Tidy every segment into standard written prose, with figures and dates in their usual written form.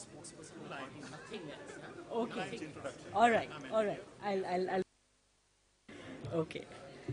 Okay. All right. All right. I'll. Okay.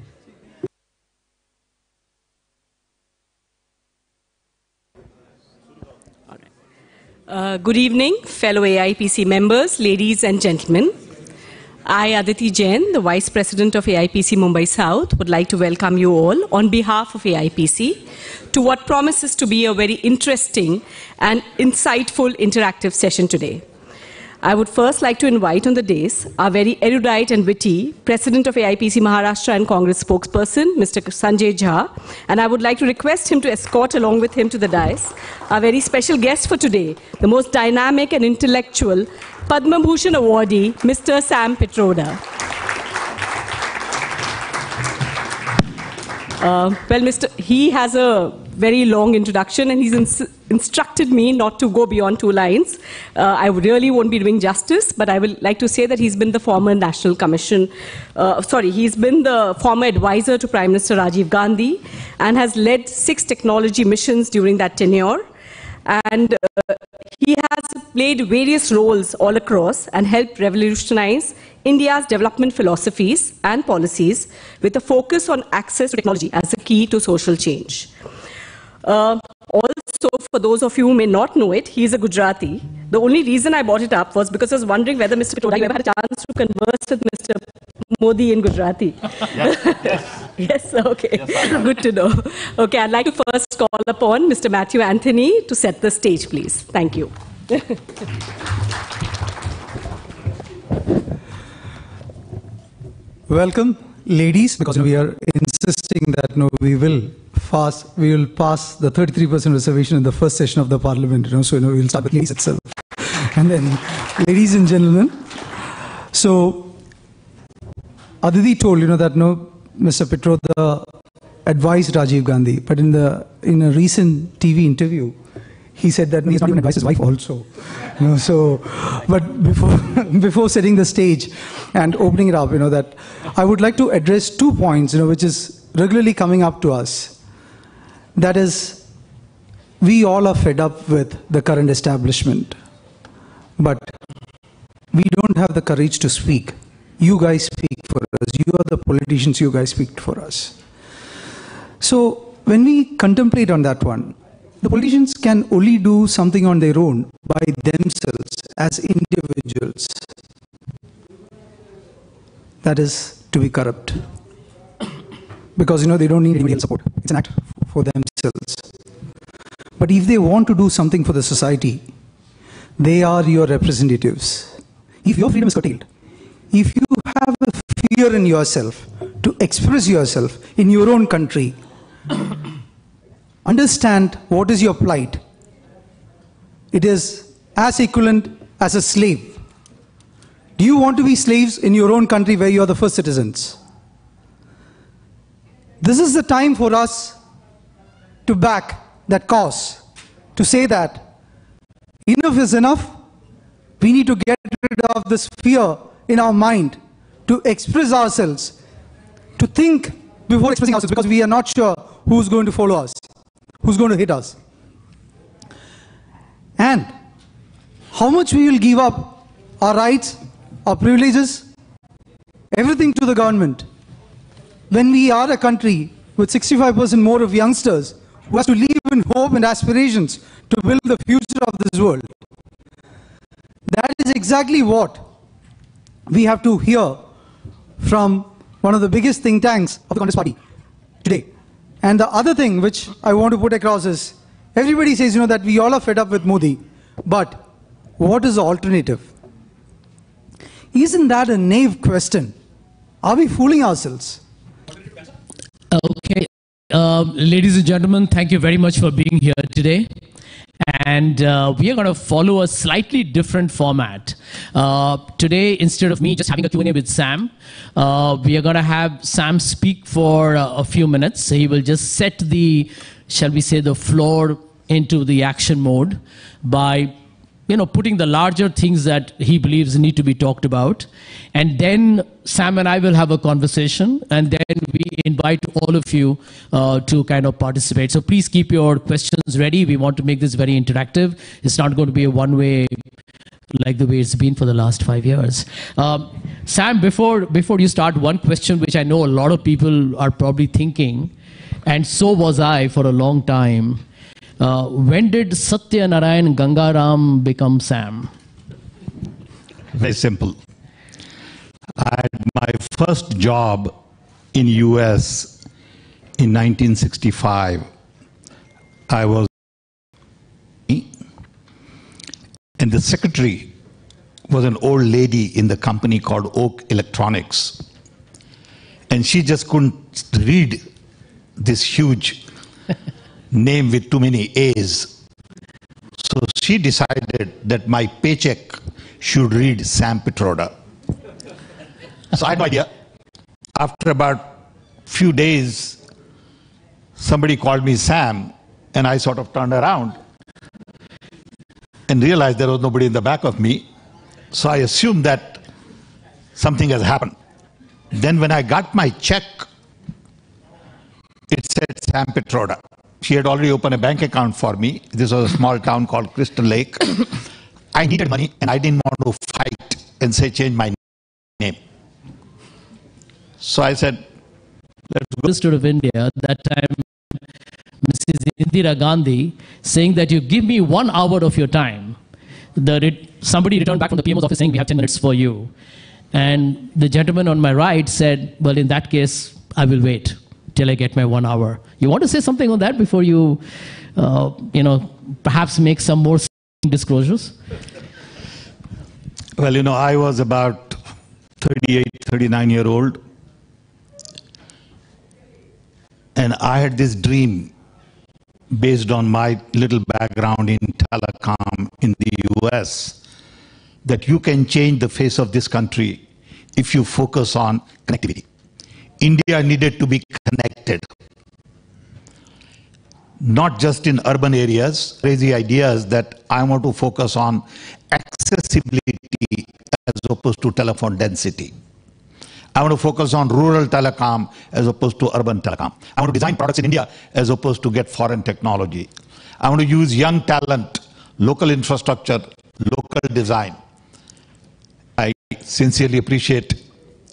All right. Good evening, fellow AIPC members, ladies and gentlemen. I, Aditi Jain, the Vice President of AIPC Mumbai South, would like to welcome you all on behalf of AIPC to what promises to be a very interesting and insightful interactive session today. I would first like to invite on the dais our very erudite and witty President of AIPC Maharashtra and Congress spokesperson, Mr. Sanjay Jha, and I would like to request him to escort along with him to the dais our very special guest for today, the most dynamic and intellectual Padma Bhushan awardee, Mr. Sam Pitroda. He has a very long introduction and he's instructed me not to go beyond 2 lines. I really won't be doing justice, but I would like to say that he's been the former National Commission, he's been the former advisor to Prime Minister Rajiv Gandhi and has led 6 technology missions during that tenure. And he has played various roles all across and helped revolutionize India's development philosophies and policies with a focus on access to technology as a key to social change. Also, for those of you who may not know it, he is a Gujarati. The only reason I brought it up was because I was wondering whether Mr. Pitroda, you ever had a chance to converse with Mr. Modi in Gujarati. Yes. Yes, okay. Yes, good to know. Okay, I'd like to first call upon Mr. Matthew Anthony to set the stage, please. Thank you. Welcome, ladies, because we are insisting that we will pass the 33% reservation in the first session of the Parliament. So we will start with ladies itself, and then ladies and gentlemen. So Aditi told that Mr. Pitroda advised Rajiv Gandhi, but in a recent TV interview, he said that he's not even advised his wife also. But before setting the stage and opening it up, that I would like to address 2 points, which is regularly coming up to us. That is, we all are fed up with the current establishment, but we don't have the courage to speak. You guys speak for us. You are the politicians. You guys speak for us. So when we contemplate on that one, the politicians can only do something on their own by themselves as individuals. That is to be corrupt. Because they don't need anybody else's support. It's an act for themselves. But if they want to do something for the society, they are your representatives. If your freedom is curtailed, if you have a fear in yourself to express yourself in your own country, understand what is your plight. It is as equivalent as a slave. Do you want to be slaves in your own country where you are the first citizens? This is the time for us to back that cause, to say that enough is enough. We need to get rid of this fear in our mind, to express ourselves, to think before expressing ourselves, because we are not sure who's going to follow us, who's going to hit us. And how much we will give up our rights, our privileges, everything to the government, when we are a country with 65% more of youngsters who has to live in hope and aspirations to build the future of this world. That is exactly what we have to hear from one of the biggest think tanks of the Congress party today. And the other thing which I want to put across is, everybody says that we all are fed up with Modi, but what is the alternative? Isn't that a naive question? Are we fooling ourselves? Okay, ladies and gentlemen, thank you very much for being here today. And we are going to follow a slightly different format. Today, instead of me just having a Q&A with Sam, we are going to have Sam speak for a few minutes. He will just set the, shall we say, the floor into the action mode by putting the larger things that he believes need to be talked about. And then Sam and I will have a conversation, and then we invite all of you to kind of participate. So please keep your questions ready. We want to make this very interactive. It's not going to be a one-way like the way it's been for the last 5 years. Sam, before you start, one question which I know a lot of people are probably thinking, and so was I for a long time. When did Satya Narayan Gangaram become Sam? Very simple. I had my first job in US in 1965. I was and the secretary was an old lady in the company called Oak Electronics. And she just couldn't read this huge name with too many A's. So she decided that my paycheck should read Sam Pitroda. So I had no idea. After about few days, somebody called me Sam, and I sort of turned around and realized there was nobody in the back of me. So I assumed that something has happened. Then when I got my check, it said Sam Pitroda. She had already opened a bank account for me. This was a small town called Crystal Lake. I needed money, and I didn't want to fight and say change my name. So I said, let's go. Minister of India, that time Mrs. Indira Gandhi, saying that you give me 1 hour of your time. Somebody returned back from the PMO's office saying we have 10 minutes for you. And the gentleman on my right said, well, in that case, I will wait till I get my 1 hour. You want to say something on that before you, perhaps make some more disclosures? Well, I was about 38, 39-year-old. And I had this dream based on my little background in telecom in the US, that you can change the face of this country if you focus on connectivity. India needed to be connected, not just in urban areas. Crazy ideas that I want to focus on accessibility as opposed to telephone density. I want to focus on rural telecom as opposed to urban telecom. I want to design products in India as opposed to get foreign technology. I want to use young talent, local infrastructure, local design. I sincerely appreciate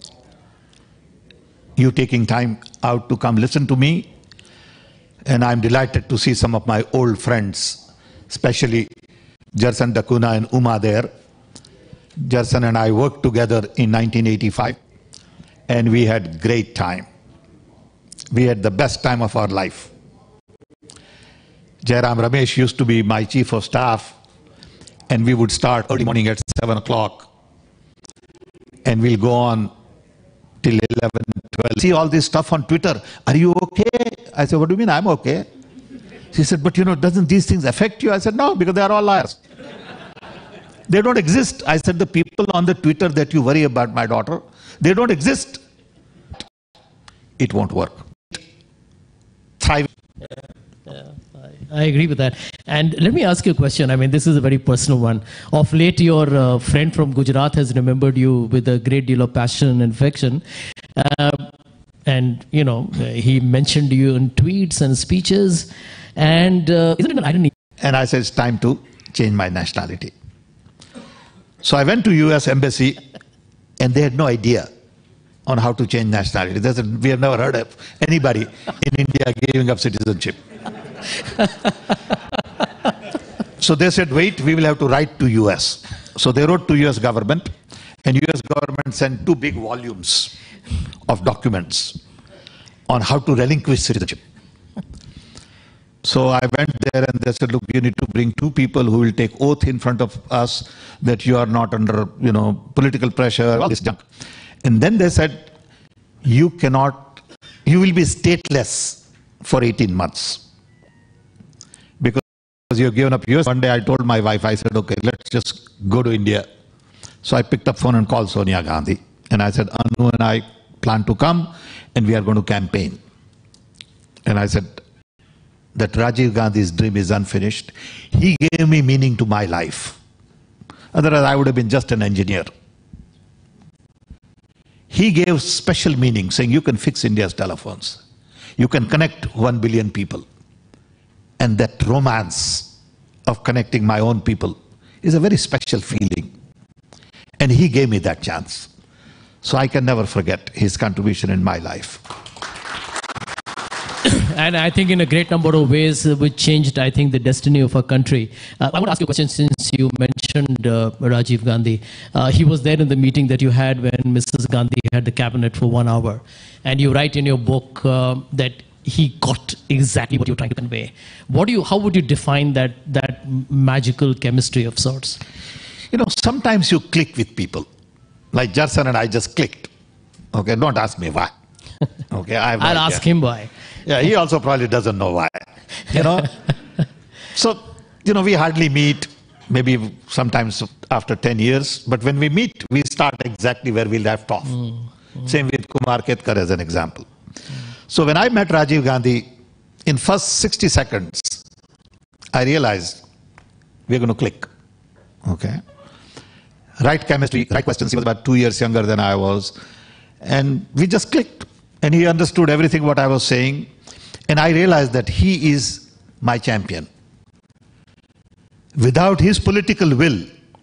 you taking time out to come listen to me. And I'm delighted to see some of my old friends, especially Jarsan Dakuna and Uma there. Jarsan and I worked together in 1985. And we had great time. We had the best time of our life. Jairam Ramesh used to be my chief of staff, and we would start early morning at 7 o'clock. And we'll go on till 11, 12. See all this stuff on Twitter. Are you okay? I said, what do you mean I'm okay? She said, but doesn't these things affect you? I said, no, because they are all liars. They don't exist. I said, the people on the Twitter that you worry about, my daughter, they don't exist. It won't work. Thrive. Yeah, I agree with that. And let me ask you a question. I mean, this is a very personal one. Of late, your friend from Gujarat has remembered you with a great deal of passion and affection. And, he mentioned you in tweets and speeches. And isn't it an irony? And I said, it's time to change my nationality. So I went to US Embassy, and they had no idea on how to change nationality. They said, we have never heard of anybody in India giving up citizenship. So they said, wait, we will have to write to US. So they wrote to US government, and US government sent 2 big volumes of documents on how to relinquish citizenship. So I went there and they said, look, you need to bring 2 people who will take oath in front of us that you are not under, political pressure, all this junk. And then they said, you will be stateless for 18 months. Because you've given up US. One day I told my wife, I said, okay, let's just go to India. So I picked up phone and called Sonia Gandhi. And I said, Anu and I plan to come and we are going to campaign. And I said, that Rajiv Gandhi's dream is unfinished. He gave me meaning to my life. Otherwise, I would have been just an engineer. He gave special meaning, saying you can fix India's telephones. You can connect 1 billion people. And that romance of connecting my own people is a very special feeling. And he gave me that chance. So I can never forget his contribution in my life. And I think in a great number of ways, which changed, I think, the destiny of our country. I want to ask you a question since you mentioned Rajiv Gandhi. He was there in the meeting that you had when Mrs. Gandhi had the cabinet for 1 hour. And you write in your book that he got exactly what you're trying to convey. How would you define that magical chemistry of sorts? You know, sometimes you click with people. Like Jarsan and I just clicked. Okay, don't ask me why. Okay, I'll ask him why. Yeah, he also probably doesn't know why. You know? So, you know, we hardly meet, maybe sometimes after 10 years. But when we meet, we start exactly where we left off. Same with Kumar Ketkar as an example. So when I met Rajiv Gandhi, in first 60 seconds, I realized we're going to click. Okay? Right chemistry, right questions. He was about 2 years younger than I was. And we just clicked. And he understood everything what I was saying. And I realized that he is my champion. Without his political will,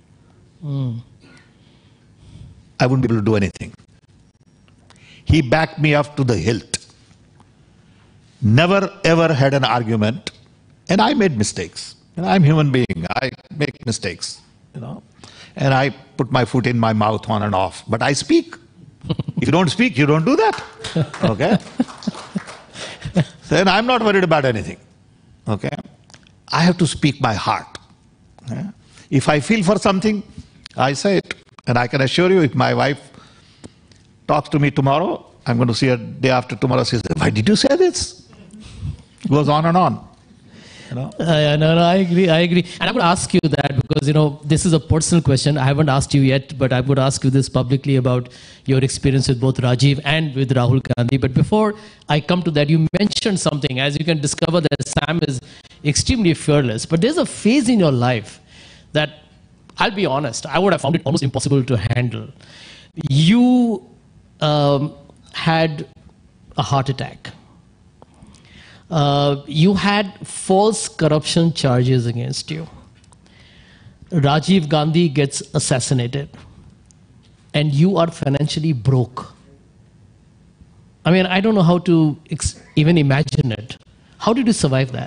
I wouldn't be able to do anything. He backed me up to the hilt. Never ever had an argument. And I made mistakes. And I'm a human being. I make mistakes, you know. And I put my foot in my mouth on and off. But I speak. If you don't speak, you don't do that. Okay? Then I'm not worried about anything. Okay? I have to speak my heart. Okay? If I feel for something, I say it. And I can assure you, if my wife talks to me tomorrow, I'm going to see her day after tomorrow. She says, why did you say this? It goes on and on. You know? No, I agree. And I would ask you that because, you know, this is a personal question. I haven't asked you yet, but I would ask you this publicly about your experience with both Rajiv and with Rahul Gandhi. But before I come to that, you mentioned something. As you can discover that Sam is extremely fearless. But there's a phase in your life that, I'll be honest, I would have found it almost impossible to handle. You had a heart attack. You had false corruption charges against you. Rajiv Gandhi gets assassinated. And you are financially broke. I mean, I don't know how to even imagine it. How did you survive that?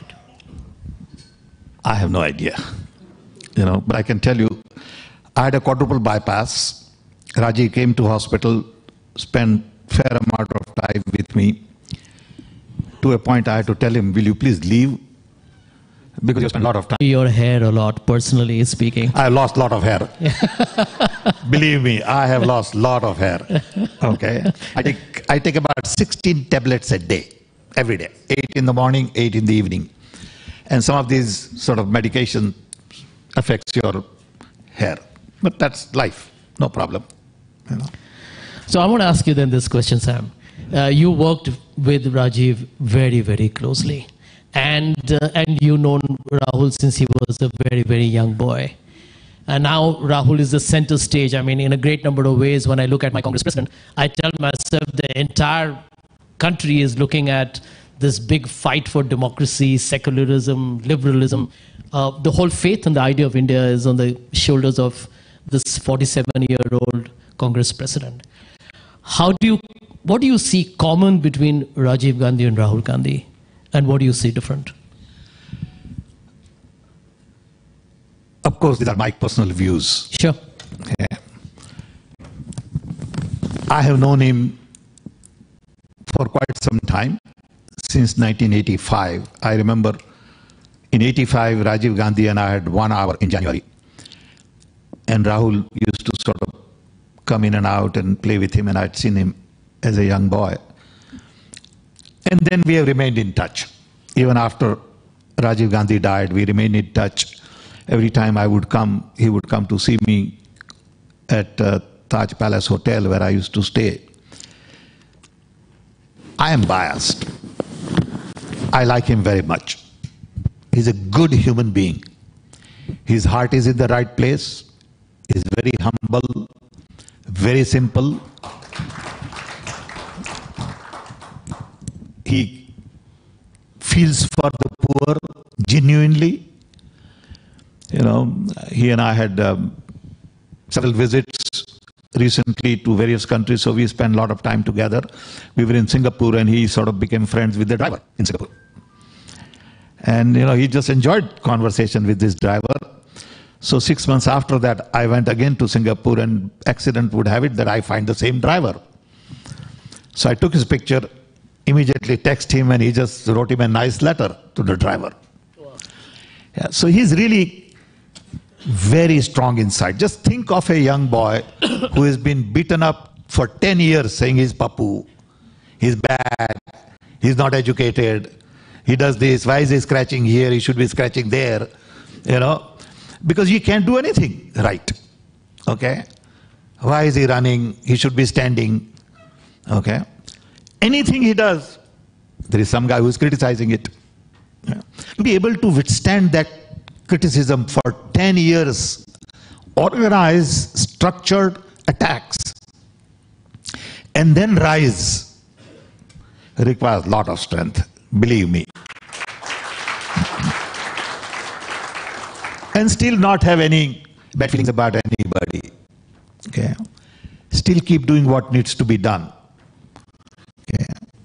I have no idea. You know, but I can tell you, I had a quadruple bypass. Rajiv came to hospital, spent fair amount of time with me. To a point, I had to tell him, will you please leave? Because you spent a lot of time. Your hair a lot, personally speaking. I lost a lot of hair. Believe me, I have lost a lot of hair. Okay. I take about 16 tablets a day, every day. 8 in the morning, 8 in the evening. And some of these sort of medication affects your hair. But that's life. No problem. You know. So I want to ask you then this question, Sam. You worked with Rajiv very, very closely. And you've known Rahul since he was a very, very young boy. And now Rahul is the center stage. I mean, in a great number of ways, when I look at my Congress president, I tell myself the entire country is looking at this big fight for democracy, secularism, liberalism. The whole faith and the idea of India is on the shoulders of this 47-year-old Congress president. What do you see common between Rajiv Gandhi and Rahul Gandhi? And what do you see different? Of course, these are my personal views. Sure. Yeah. I have known him for quite some time, since 1985. I remember in 85, Rajiv Gandhi and I had 1 hour in January. And Rahul used to sort of come in and out and play with him, and I'd seen him as a young boy. And then we have remained in touch. Even after Rajiv Gandhi died, we remained in touch. Every time I would come, he would come to see me at Taj Palace Hotel where I used to stay. I am biased. I like him very much. He's a good human being. His heart is in the right place. He's very humble, very simple. He feels for the poor genuinely. You know, he and I had several visits recently to various countries, so we spent a lot of time together. We were in Singapore and he sort of became friends with the driver in Singapore. And you know, he just enjoyed conversation with this driver. So 6 months after that, I went again to Singapore, and accident would have it that I find the same driver. So I took his picture, immediately text him, and he just wrote him a nice letter to the driver. Wow. Yeah, so he's really very strong inside. Just think of a young boy who has been beaten up for 10 years saying he's papu, he's bad, he's not educated, he does this, why is he scratching here, he should be scratching there, you know, because he can't do anything right, okay? Why is he running, he should be standing, okay? Anything he does, there is some guy who is criticizing it. Yeah. To be able to withstand that criticism for 10 years, organize structured attacks, and then rise, requires a lot of strength, believe me. And still not have any bad feelings about anybody. Okay? Still keep doing what needs to be done. Okay?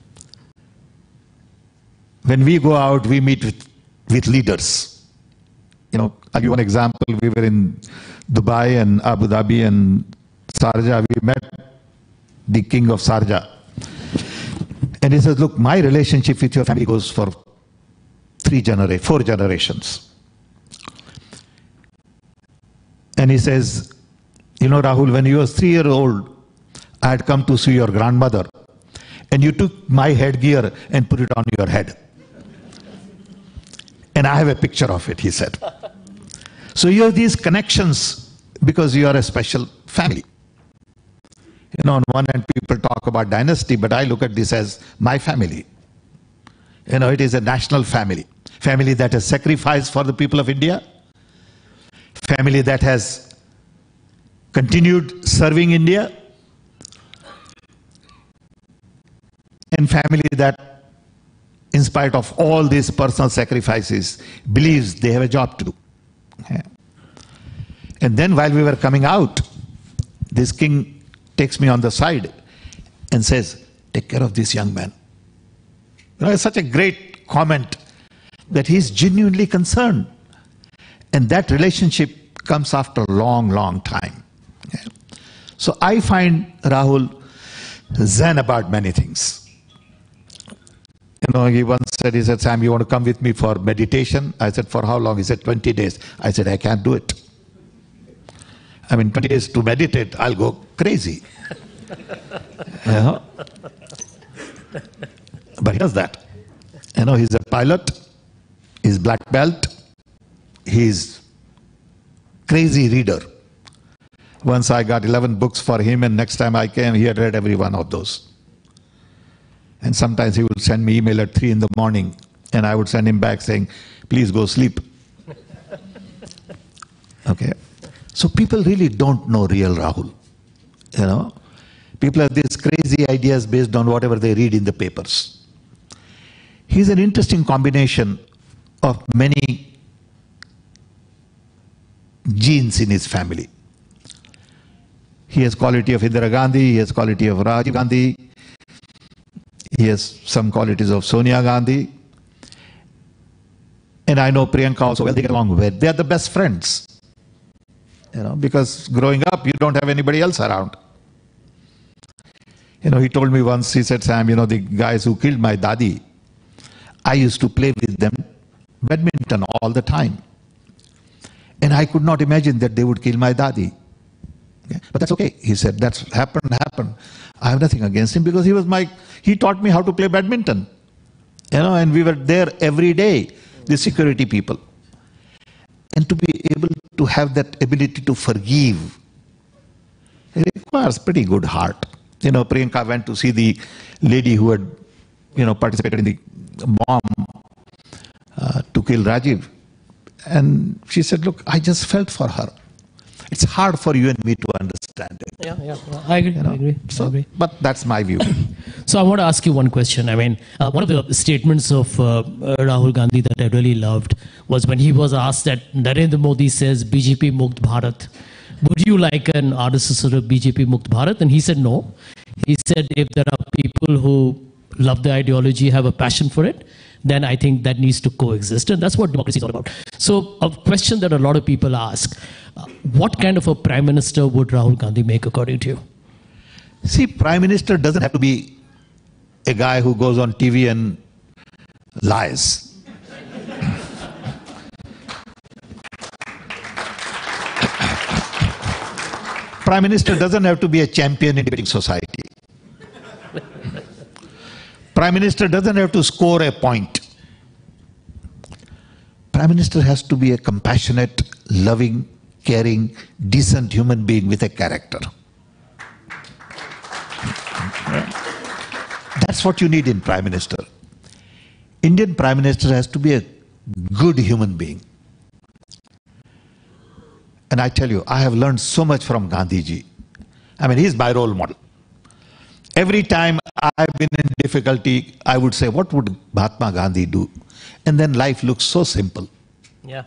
When we go out, we meet with leaders. You know, I'll give one example. We were in Dubai and Abu Dhabi and Sharjah. We met the king of Sharjah. And he says, look, my relationship with your family goes for 4 generations. And he says, you know, Rahul, when you were 3 years old, I had come to see your grandmother, and you took my headgear and put it on your head. And I have a picture of it, he said. So you have these connections because you are a special family. You know, on one hand, people talk about dynasty, but I look at this as my family. You know, it is a national family. Family that has sacrificed for the people of India. Family that has continued serving India. And family that, in spite of all these personal sacrifices, believes they have a job to do. Yeah. And then while we were coming out, this king takes me on the side and says, take care of this young man. You know, it's such a great comment that he's genuinely concerned. And that relationship comes after a long, long time. Yeah. So I find Rahul zen about many things. You know, he once said, he said, Sam, you want to come with me for meditation? I said, for how long? He said, 20 days. I said, I can't do it. I mean, 20 days to meditate, I'll go crazy. You know? But he does that. You know, he's a pilot, he's black belt, he's crazy reader. Once I got 11 books for him, and next time I came, he had read every one of those. And sometimes he would send me email at 3 in the morning, and I would send him back saying, please go sleep. Okay. So people really don't know real Rahul. You know, people have these crazy ideas based on whatever they read in the papers. He's an interesting combination of many genes in his family. He has quality of Indira Gandhi, he has quality of Rajiv Gandhi, he has some qualities of Sonia Gandhi. And I know Priyanka also well, they get along well. They are the best friends. You know, because growing up, you don't have anybody else around. You know, he told me once, he said, Sam, you know, the guys who killed my dadi, I used to play with them badminton all the time. And I could not imagine that they would kill my dadi. Okay? But that's okay. He said, that's happened. I have nothing against him because he taught me how to play badminton. You know, and we were there every day, the security people. And to be able to have that ability to forgive, it requires pretty good heart. You know, Priyanka went to see the lady who had, you know, participated in the bomb to kill Rajiv. And she said, look, I just felt for her. It's hard for you and me to understand it. Yeah. I agree. I agree. So, I agree. but that's my view. So I want to ask you one question. I mean, one of the statements of Rahul Gandhi that I really loved was when he was asked that Narendra Modi says BJP Mukt Bharat. Would you like an RSS of BJP Mukt Bharat? And he said no. He said if there are people who love the ideology, have a passion for it, then I think that needs to coexist. And that's what democracy is all about. So a question that a lot of people ask, what kind of a prime minister would Rahul Gandhi make according to you? See, prime minister doesn't have to be a guy who goes on TV and lies. Prime minister doesn't have to be a champion in debating society. Prime minister doesn't have to score a point. Prime minister has to be a compassionate, loving, caring, decent human being with a character. That's what you need in prime minister. Indian prime minister has to be a good human being. And I tell you, I have learned so much from Gandhiji. I mean, he's my role model. Every time I've been in difficulty, I would say, what would Mahatma Gandhi do? And then life looks so simple. Yeah.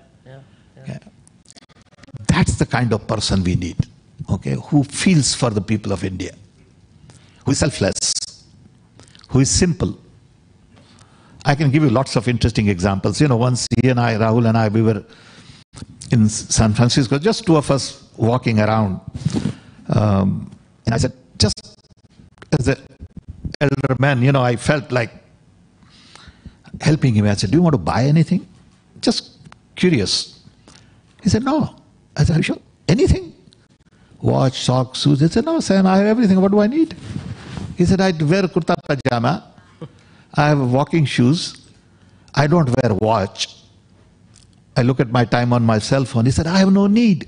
That's the kind of person we need, okay, who feels for the people of India, who is selfless, who is simple. I can give you lots of interesting examples. You know, once he and I, Rahul and I, we were in San Francisco, just two of us walking around. And I said, just as an elder man, you know, I felt like helping him. I said, do you want to buy anything? Just curious. He said, no. I said, are you sure? Anything? Watch, socks, shoes. He said, no, Sam, I have everything. What do I need? He said, I wear kurta pajama. I have walking shoes. I don't wear watch. I look at my time on my cell phone. He said, I have no need.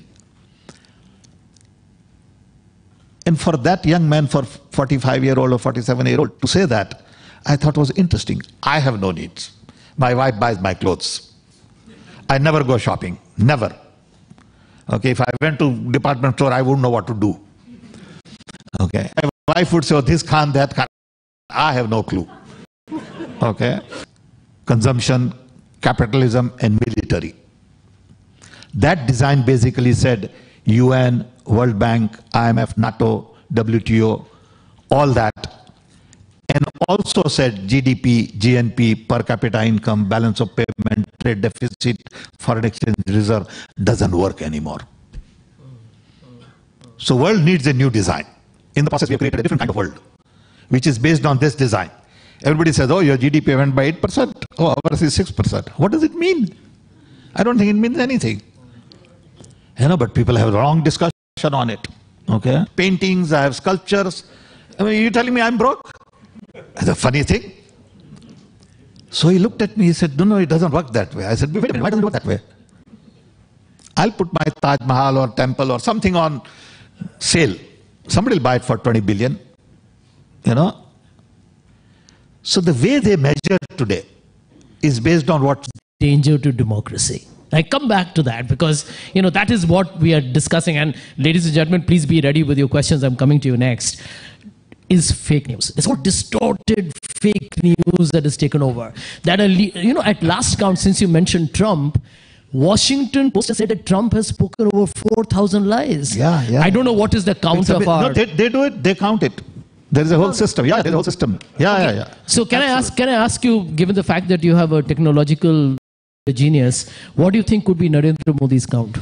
And for that young man, for 45-year-old or 47-year-old to say that, I thought was interesting. I have no needs. My wife buys my clothes. I never go shopping. Never. Okay, if I went to department store, I wouldn't know what to do. Okay. My wife would say, oh, this khan, that khan. I have no clue. Okay. Consumption, capitalism, and military. That design basically said UN, World Bank, IMF, NATO, WTO, all that. And also said GDP, GNP, per capita income, balance of payment, trade deficit, foreign exchange reserve doesn't work anymore. So world needs a new design. In the process, we have created a different kind of world, which is based on this design. Everybody says, oh, your GDP went by 8%. Oh, ours is 6%. What does it mean? I don't think it means anything. You know, but people have a long discussion on it. Okay? Paintings, I have sculptures. I mean, you're telling me I'm broke? That's a funny thing. So he looked at me, he said, no, it doesn't work that way. I said, wait a minute, why doesn't it work that way? I'll put my Taj Mahal or temple or something on sale. Somebody will buy it for 20 billion. You know? So the way they measure today is based on what? Danger to democracy. I come back to that because, you know, that is what we are discussing. And ladies and gentlemen, please be ready with your questions. I'm coming to you next. Is fake news. It's what distorted fake news that has taken over. That, you know, at last count, since you mentioned Trump, Washington Post has said that Trump has spoken over 4,000 lies. Yeah. I don't know what is the count of our... No, they do it, they count it. There is a whole system. Yeah, there's a whole system. Yeah. So can I ask you, given the fact that you have a technological genius, what do you think could be Narendra Modi's count?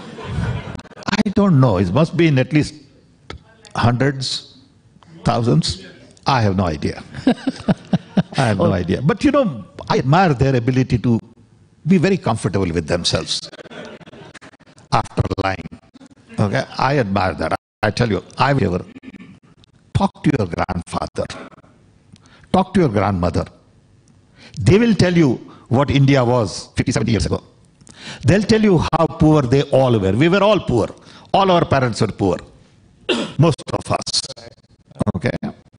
I don't know. It must be in at least hundreds, thousands. I have no idea. I have no idea. But you know, I admire their ability to be very comfortable with themselves after lying. Okay, I admire that. I tell you, I will ever talk to your grandfather, talk to your grandmother. They will tell you what India was 50, 70 years ago. They'll tell you how poor they all were. We were all poor. All our parents were poor. Most of us. Okay?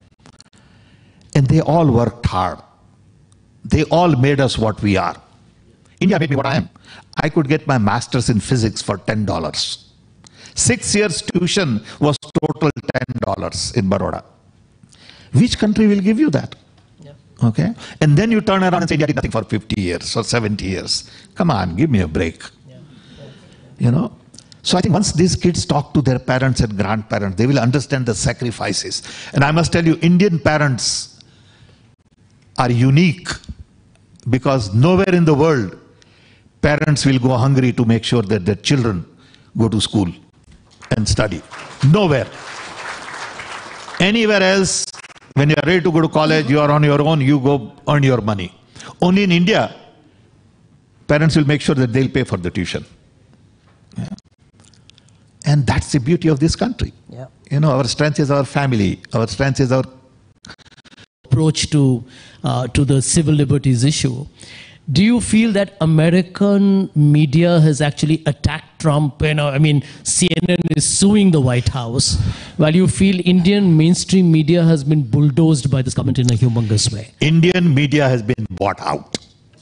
And they all worked hard. They all made us what we are. India made me what I am. I could get my master's in physics for $10. 6 years tuition was total $10 in Baroda. Which country will give you that? Okay? And then you turn around and say, I did nothing for 50 years or 70 years. Come on, give me a break. You know? So I think once these kids talk to their parents and grandparents, they will understand the sacrifices. And I must tell you, Indian parents are unique because nowhere in the world parents will go hungry to make sure that their children go to school and study. Nowhere. Anywhere else, when you are ready to go to college, you are on your own, you go earn your money. Only in India, parents will make sure that they'll pay for the tuition. Yeah. And that's the beauty of this country. Yeah. You know, our strength is our family. Our strength is our approach to the civil liberties issue. Do you feel that American media has actually attacked Trump? You know, I mean, CNN is suing the White House, while you feel Indian mainstream media has been bulldozed by this government in a humongous way. Indian media has been bought out.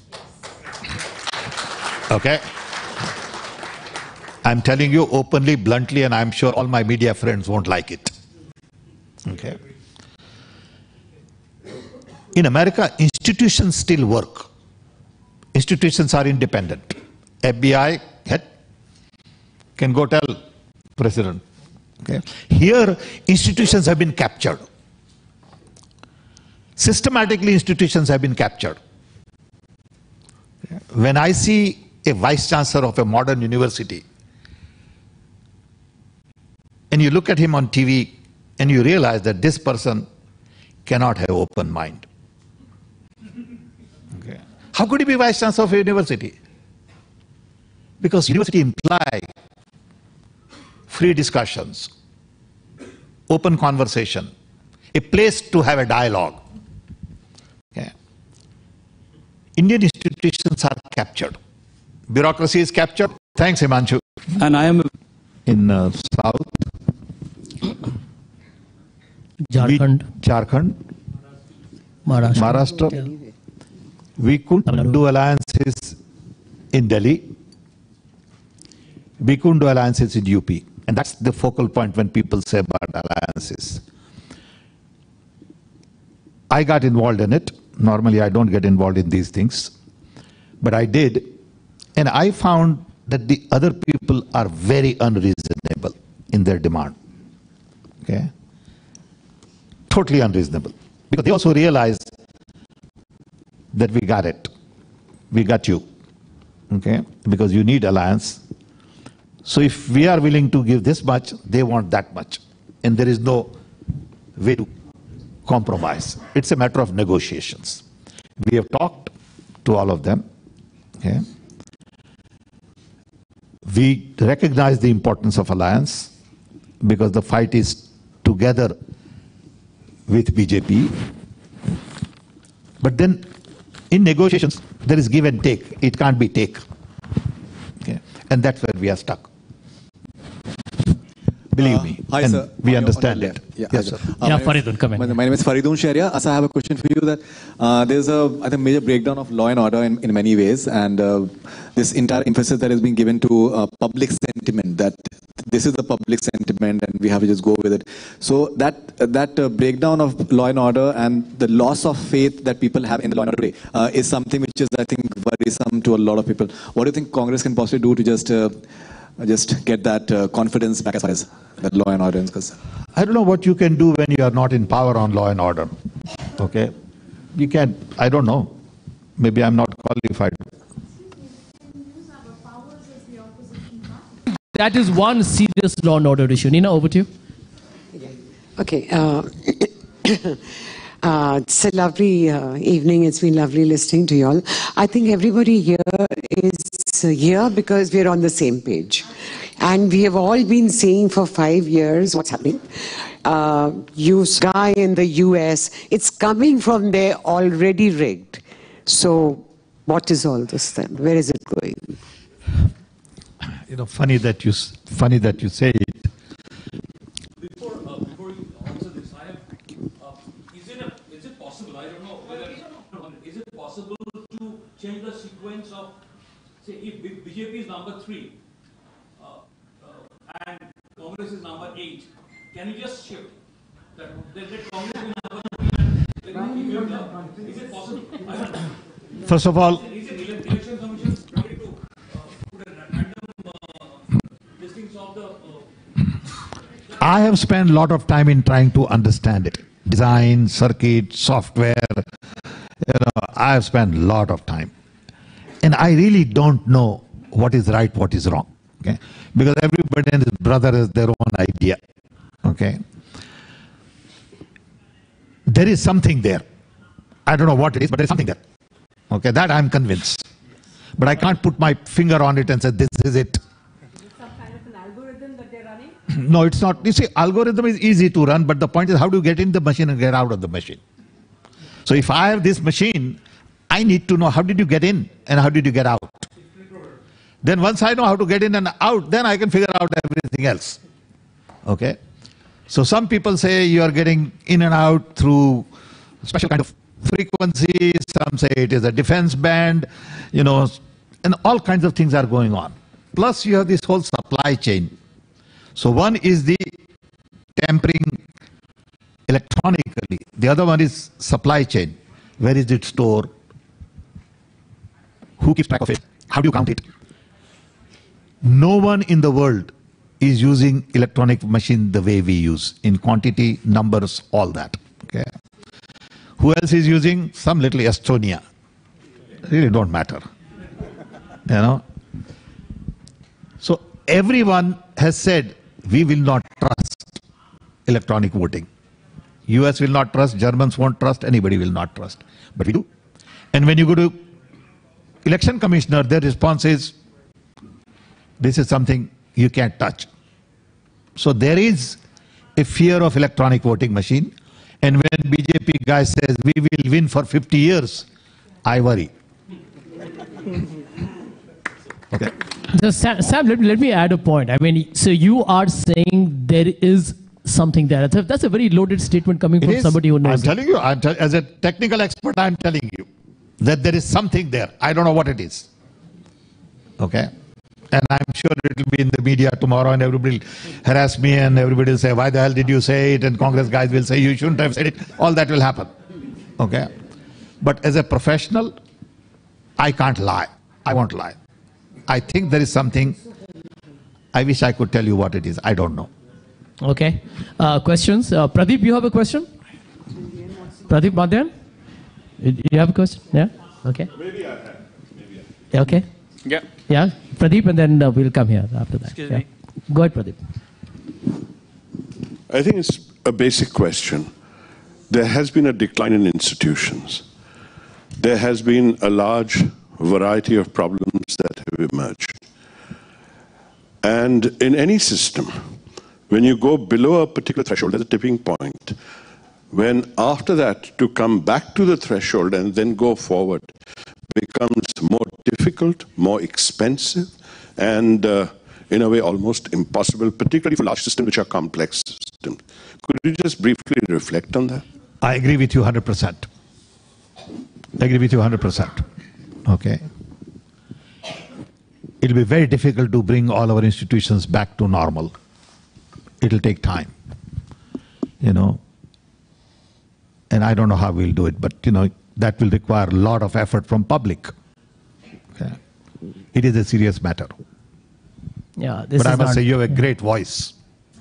Okay? I'm telling you openly, bluntly, and I'm sure all my media friends won't like it. Okay? In America, institutions still work. Institutions are independent. FBI head can go tell president. Okay? Here, institutions have been captured. Systematically, institutions have been captured. When I see a vice chancellor of a modern university, and you look at him on TV, and you realize that this person cannot have open mind. Okay. How could he be vice chancellor of a university? Because university imply free discussions, open conversation, a place to have a dialogue. Okay. Indian institutions are captured. Bureaucracy is captured. Thanks, Himanshu. And I am in South. Jharkhand. Maharashtra. Yeah. We couldn't do alliances in Delhi. We couldn't do alliances in UP. And that's the focal point when people say about alliances. I got involved in it. Normally I don't get involved in these things. But I did. And I found that the other people are very unreasonable in their demand. Okay? Totally unreasonable. Because they also realize that we got it. We got you. Okay? Because you need alliance. So if we are willing to give this much, they want that much. And there is no way to compromise. It's a matter of negotiations. We have talked to all of them. Okay? We recognize the importance of alliance because the fight is together with BJP. But then in negotiations, there is give and take. It can't be take. Okay? And that's where we are stuck. Believe me. Hi, and sir. we understand it. Yeah, yes, sir. Faridun, come in. My name is Faridun Sharia. Asa, I have a question for you that there's a I think, major breakdown of law and order in many ways, and this entire emphasis that has been given to public sentiment, that this is the public sentiment and we have to just go with it. So that breakdown of law and order and the loss of faith that people have in the law and order today is something which is, I think, worrisome to a lot of people. What do you think Congress can possibly do to just get that confidence back as far as that law and order is concerned? I don't know what you can do when you are not in power on law and order. Okay? You can, I don't know. Maybe I'm not qualified. That is one serious law and order issue. Nina, over to you. Okay. It's a lovely evening. It's been lovely listening to you all. I think everybody here is here because we're on the same page. And we have all been saying for 5 years what's happening. You guy in the US, it's coming from there already rigged. So what is all this then? Where is it going? You know, funny that you say it. Before you answer this, I have. Is it possible? I don't know whether is it possible to change the sequence of, say, if BJP is number 3, and Congress is number 8. Can you just shift? Let Congress be number 3. Is it possible? First of all, Is it election commission ready to put a random listings of the... I have spent a lot of time in trying to understand it. Design, circuit, software, I have spent a lot of time. And I really don't know what is right, what is wrong. Okay? Because everybody and his brother has their own idea. Okay? There is something there. I don't know what it is, but there is something there. Okay, that I'm convinced. But I can't put my finger on it and say, this is it. Is it some kind of an algorithm that they're running? No, it's not. You see, algorithm is easy to run, but the point is how do you get in the machine and get out of the machine? So if I have this machine, I need to know how did you get in and how did you get out. Then once I know how to get in and out, then I can figure out everything else. Okay? So some people say you are getting in and out through special kind of frequency, some say it is a defense band, and all kinds of things are going on. Plus you have this whole supply chain. So one is the tampering electronically, the other one is supply chain. Where is it stored? Who keeps track of it? How do you count it? No one in the world is using electronic machine the way we use, in quantity, numbers, all that. Okay. Who else is using? Some little Estonia. Really don't matter. So everyone has said, we will not trust electronic voting. US will not trust, Germans won't trust, anybody will not trust. But we do. And when you go to election commissioner, their response is, this is something you can't touch. So there is a fear of electronic voting machine. And when BJP guy says, we will win for 50 years, I worry. Okay. So Sam, let me add a point. I mean, so you are saying there is something there. That's a very loaded statement coming from somebody who knows. I'm telling you, as a technical expert, I'm telling you that there is something there. I don't know what it is. Okay? And I'm sure it will be in the media tomorrow and everybody will harass me and everybody will say, why the hell did you say it? And Congress guys will say, you shouldn't have said it. All that will happen. Okay? But as a professional, I can't lie. I won't lie. I think there is something. I wish I could tell you what it is. I don't know. Okay. Questions? Pradeep, you have a question? Pradeep Madhyan? You have a question? Yeah? Okay. Maybe I have. Okay. Yeah. Yeah, Pradeep, and then we'll come here after that. Excuse me. Go ahead, Pradeep. I think it's a basic question. There has been a decline in institutions. There has been a large variety of problems that have emerged. And in any system, when you go below a particular threshold, there's a tipping point. When after that, to come back to the threshold and then go forward becomes more difficult, more expensive, and in a way almost impossible, particularly for large systems which are complex systems. Could you just briefly reflect on that? I agree with you 100%. I agree with you 100%. Okay. It will be very difficult to bring all our institutions back to normal. It will take time. And I don't know how we'll do it, but that will require a lot of effort from public. Okay. It is a serious matter. Yeah, but I must say you have a great voice.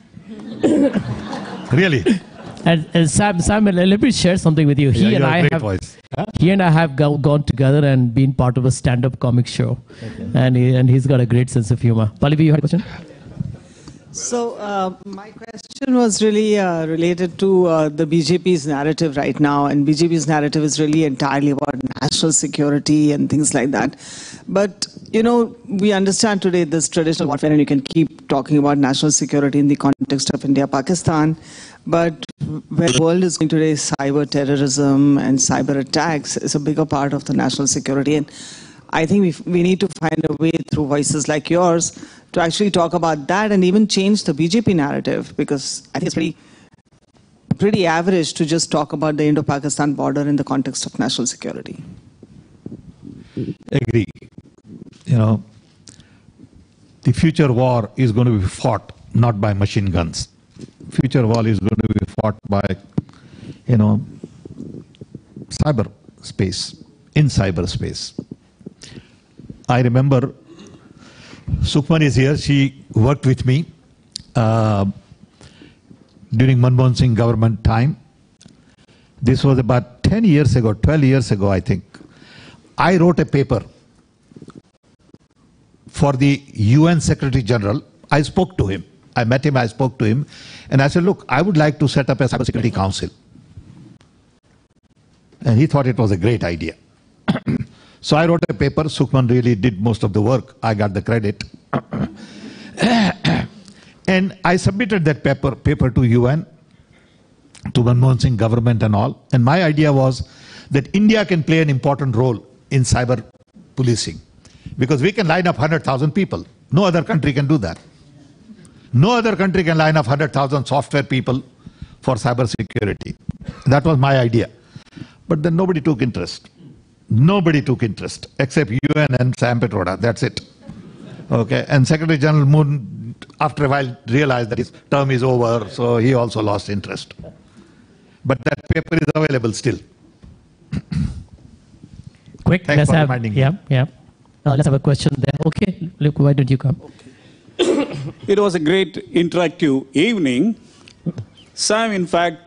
Really. And Sam, let me share something with you. He and I have gone together and been part of a stand-up comic show, okay. and he's got a great sense of humor. Pallavi, you had a question? So my question was really related to the BJP's narrative right now, and BJP's narrative is really entirely about national security and things like that. But, we understand today this traditional warfare, and you can keep talking about national security in the context of India-Pakistan. But where the world is going today, cyber terrorism and cyber attacks is a bigger part of the national security. And I think we need to find a way through voices like yours to actually talk about that and even change the BJP narrative, because I think it's pretty average to just talk about the Indo-Pakistan border in the context of national security. Agree. The future war is going to be fought not by machine guns. Future war is going to be fought by, cyberspace, in cyberspace. I remember Sukhman is here. She worked with me during Manmohan Singh government time. This was about 10 years ago, 12 years ago, I think. I wrote a paper for the UN Secretary General. I spoke to him. I met him, I spoke to him, and I said, look, I would like to set up a cybersecurity council. And he thought it was a great idea. So I wrote a paper. Sukhman really did most of the work. I got the credit. And I submitted that paper to UN, to Manmohan Singh government and all. And my idea was that India can play an important role in cyber policing, because we can line up 100,000 people. No other country can do that. No other country can line up 100,000 software people for cyber security. That was my idea. But then nobody took interest. Nobody took interest except UN and Sam Pitroda. That's it. Okay. And Secretary General Moon, after a while, realized that his term is over, so he also lost interest. But that paper is available still. Quick, Thanks let's for have, reminding yeah, me. yeah. Let's have a question there. Okay, Luke, why don't you come? It was a great interactive evening. Sam, in fact,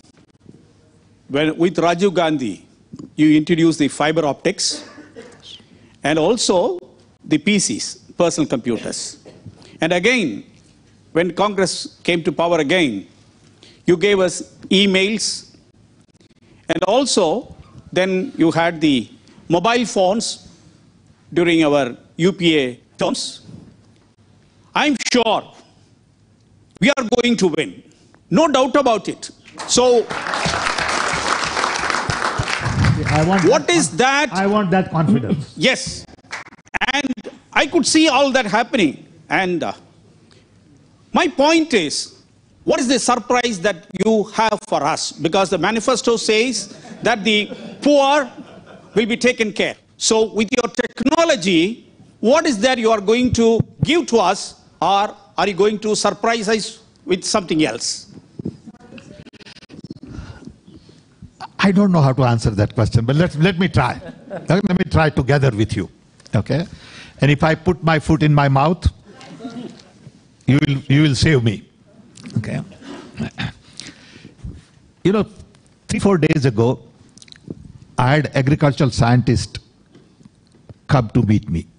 with Rajiv Gandhi, you introduced the fiber optics and also the PCs, personal computers. And again, when Congress came to power again, you gave us emails, and also then you had the mobile phones during our UPA terms. I'm sure we are going to win. No doubt about it. So, what is that? I want that confidence. Yes. And I could see all that happening. And my point is, what is the surprise that you have for us? Because the manifesto says that the poor will be taken care. So with your technology, what is that you are going to give to us, or are you going to surprise us with something else? I don't know how to answer that question, but let me try. Let me try together with you. Okay? And if I put my foot in my mouth, you will save me. Okay? 3-4 days ago, I had agricultural scientist come to meet me.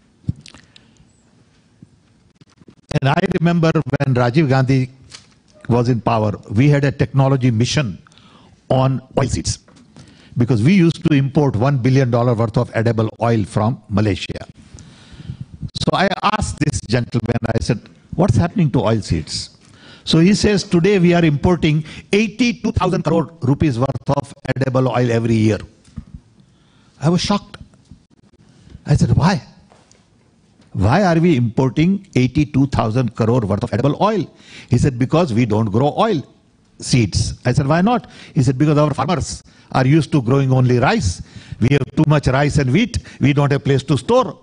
And I remember when Rajiv Gandhi was in power, we had a technology mission on oilseeds, because we used to import $1 billion worth of edible oil from Malaysia. So I asked this gentleman, I said, what's happening to oilseeds? So he says, today we are importing 82,000 crore rupees worth of edible oil every year. I was shocked. I said, why? Why are we importing 82,000 crore worth of edible oil? He said, because we don't grow oil seeds. I said, why not? He said, because our farmers are used to growing only rice. We have too much rice and wheat. We don't have a place to store.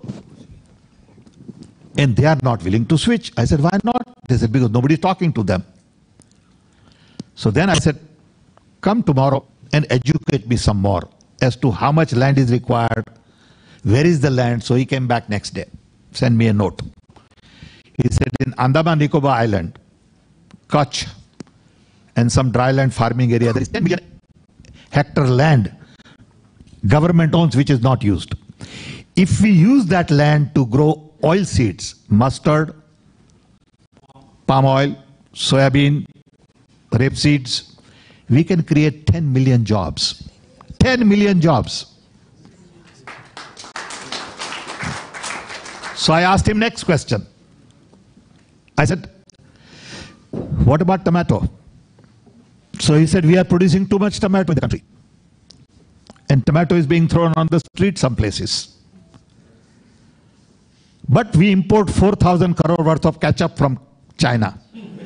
And they are not willing to switch. I said, why not? They said, because nobody is talking to them. So then I said, come tomorrow and educate me some more as to how much land is required, where is the land. So he came back next day, sent me a note. He said, in Andaman Nicobar Island, Kutch, and some dryland farming area, there is 10 million hectare land government owns which is not used. If we use that land to grow oil seeds, mustard, palm oil, soybean, rapeseeds, we can create 10 million jobs. 10 million jobs. So I asked him next question. I said, what about tomato? So he said, we are producing too much tomato in the country. And tomato is being thrown on the street some places. But we import 4,000 crore worth of ketchup from China.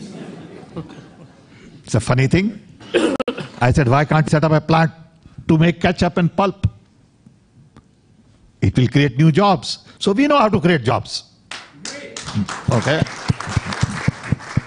It's a funny thing. I said, why can't you set up a plant to make ketchup and pulp? It will create new jobs. So we know how to create jobs. Okay.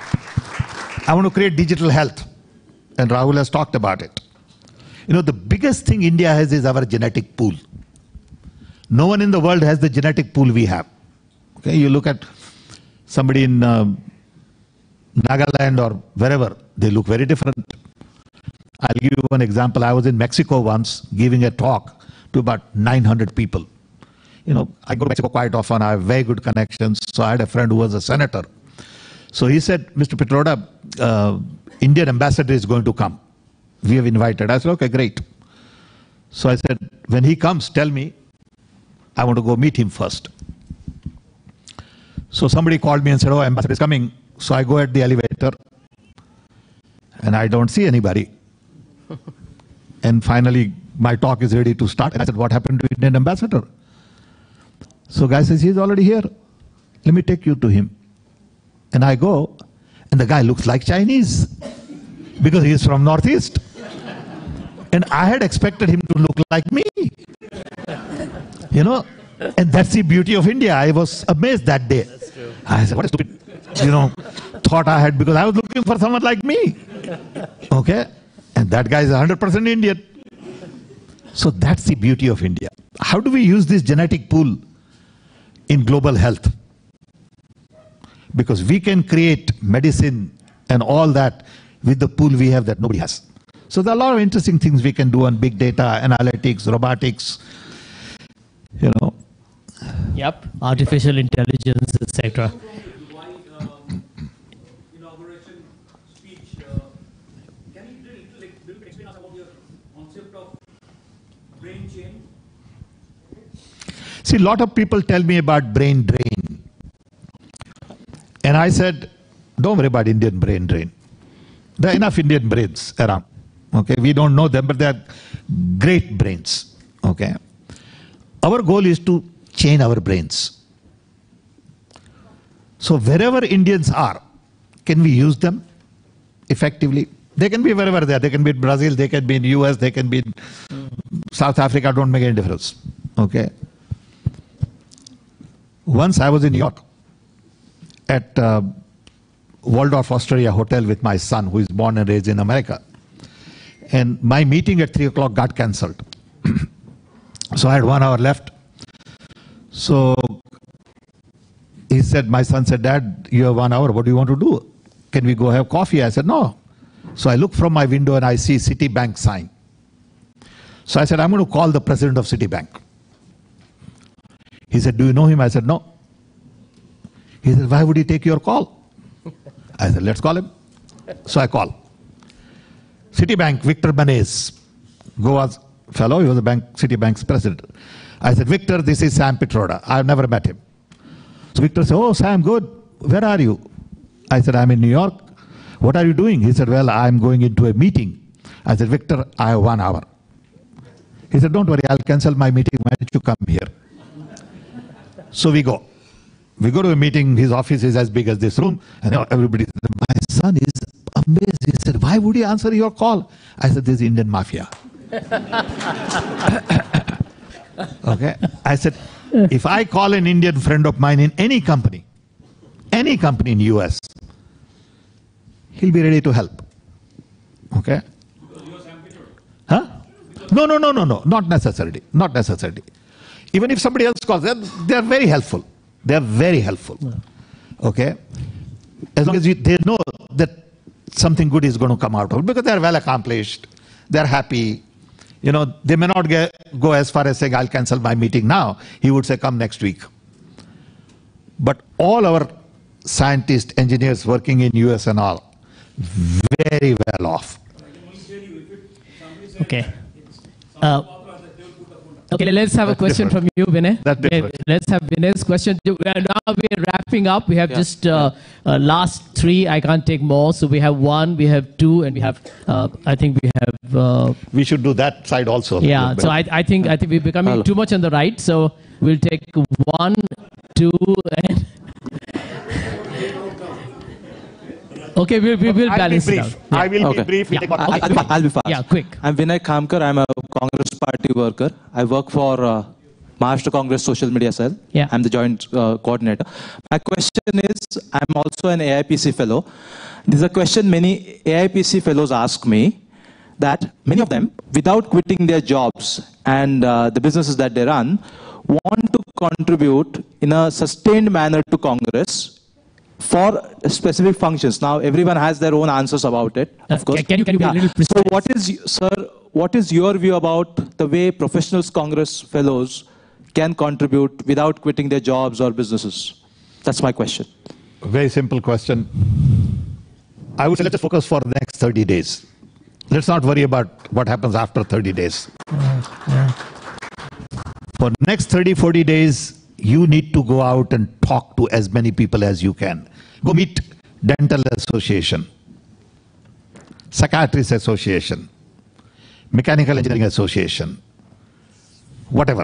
I want to create digital health. And Rahul has talked about it. You know, the biggest thing India has is our genetic pool. No one in the world has the genetic pool we have. Okay, you look at somebody in Nagaland or wherever, they look very different. I'll give you one example. I was in Mexico once giving a talk to about 900 people. You know, I go to Mexico quite often. I have very good connections. So I had a friend who was a senator. So he said, Mr. Pitroda, Indian ambassador is going to come. We have invited. I said, okay, great. So I said, when he comes, tell me. I want to go meet him first. So somebody called me and said, oh, ambassador is coming. So I go at the elevator and I don't see anybody. And finally, my talk is ready to start. And I said, what happened to Indian ambassador? So guy says, he's already here. Let me take you to him. And I go, and the guy looks like Chinese because he is from Northeast. And I had expected him to look like me. You know, and that's the beauty of India. I was amazed that day. That's true. I said, what a stupid, thought I had, because I was looking for someone like me. Okay? And that guy is 100% Indian. So that's the beauty of India. How do we use this genetic pool in global health? Because we can create medicine and all that with the pool we have that nobody has. So there are a lot of interesting things we can do on big data, analytics, robotics, Yep, artificial intelligence, etc. My inauguration speech, can you explain us about your concept of brain chain? See, a lot of people tell me about brain drain. And I said, don't worry about Indian brain drain. There are enough Indian brains around. Okay, we don't know them, but they are great brains. Okay. Our goal is to change our brains. So wherever Indians are, can we use them effectively? They can be wherever they are. They can be in Brazil, they can be in US, they can be in South Africa, don't make any difference. Okay. Once I was in New York at Waldorf Astoria Hotel with my son, who is born and raised in America. And my meeting at 3 o'clock got cancelled. So I had 1 hour left. So he said, my son said, Dad, you have 1 hour. What do you want to do? Can we go have coffee? I said, no. So I look from my window and I see Citibank sign. So I said, I'm going to call the president of Citibank. He said, do you know him? I said, no. He said, why would he take your call? I said, let's call him. So I call. Citibank, Victor Banez, Goa's fellow, he was the Citibank's president. I said, Victor, this is Sam Pitroda. I've never met him. So Victor said, oh, Sam, good. Where are you? I said, I'm in New York. What are you doing? He said, well, I'm going into a meeting. I said, Victor, I have 1 hour. He said, don't worry, I'll cancel my meeting. Why don't you come here? So we go. We go to a meeting. His office is as big as this room. And everybody said, my son is amazed. He said, why would he answer your call? I said, this is Indian mafia. Okay. I said, if I call an Indian friend of mine in any company in US, he'll be ready to help. Okay. Huh? No, not necessarily. Not necessarily. Even if somebody else calls, they're very helpful. They're very helpful. Okay. As long as they know that something good is going to come out of it, because they're well accomplished, they're happy. They may not go as far as saying, I'll cancel my meeting now. He would say, come next week. But all our scientists, engineers working in US and all, very well off. Okay. Okay, let's have a question from you, Vinay. Let's have Vinay's question. Now we're wrapping up. We have just last 3. I can't take more. So we have 1, we have 2, and we have, I think we have... we should do that side also. Yeah, so I think we're becoming too much on the right. So we'll take 1, 2, and... Okay, we'll balance it out. I will be brief. I'll be fast. Yeah, quick. I'm Vinay Khamkar. I'm a Congress party worker. I work for Maharashtra Congress social media cell. Yeah. I'm the joint coordinator. My question is, I'm also an AIPC fellow. This is a question many AIPC fellows ask me, that many of them, without quitting their jobs and the businesses that they run, want to contribute in a sustained manner to Congress for specific functions. Now, everyone has their own answers about it, of course. Can you be a little precise? So what is your view about the way Professionals Congress fellows can contribute without quitting their jobs or businesses? That's my question. Very simple question. I would say let's focus for the next 30 days. Let's not worry about what happens after 30 days. For next 30, 40 days, you need to go out and talk to as many people as you can. Go meet Dental Association, Psychiatrists Association, Mechanical Engineering Association, whatever.